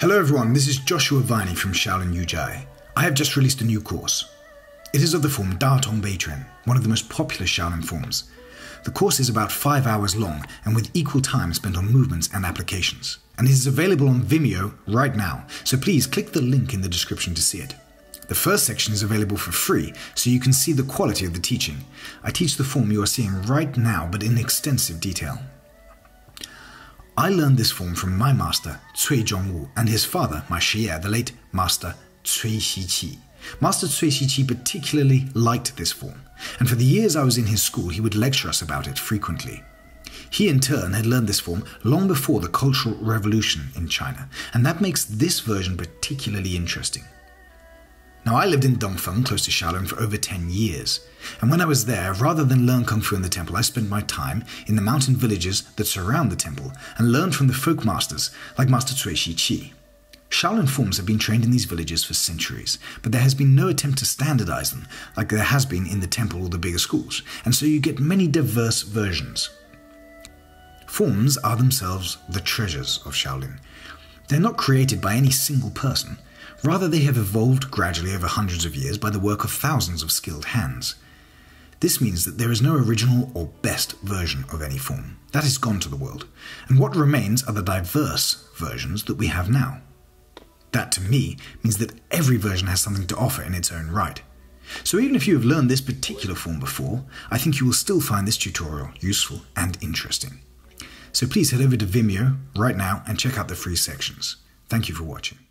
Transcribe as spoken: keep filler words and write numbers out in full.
Hello everyone, this is Joshua Viney from Shaolin Ujai. I have just released a new course. It is of the form Da Tong Bei Quan, one of the most popular Shaolin forms. The course is about five hours long and with equal time spent on movements and applications. And it is available on Vimeo right now, so please click the link in the description to see it. The first section is available for free, so you can see the quality of the teaching. I teach the form you are seeing right now, but in extensive detail. I learned this form from my master, Cui Zhongwu, and his father, my shi'er, the late master Cui Xiqi. Master Cui Xiqi particularly liked this form, and for the years I was in his school, he would lecture us about it frequently. He in turn had learned this form long before the Cultural Revolution in China, and that makes this version particularly interesting. Now, I lived in Dongfeng, close to Shaolin, for over ten years, and when I was there, rather than learn Kung Fu in the temple, I spent my time in the mountain villages that surround the temple and learned from the folk masters like Master Cui Xiqi. Shaolin forms have been trained in these villages for centuries, but there has been no attempt to standardize them like there has been in the temple or the bigger schools, and so you get many diverse versions. Forms are themselves the treasures of Shaolin. They're not created by any single person. Rather, they have evolved gradually over hundreds of years by the work of thousands of skilled hands. This means that there is no original or best version of any form. That is gone to the world, and what remains are the diverse versions that we have now. That, to me, means that every version has something to offer in its own right. So even if you have learned this particular form before, I think you will still find this tutorial useful and interesting. So please head over to Vimeo right now and check out the free sections. Thank you for watching.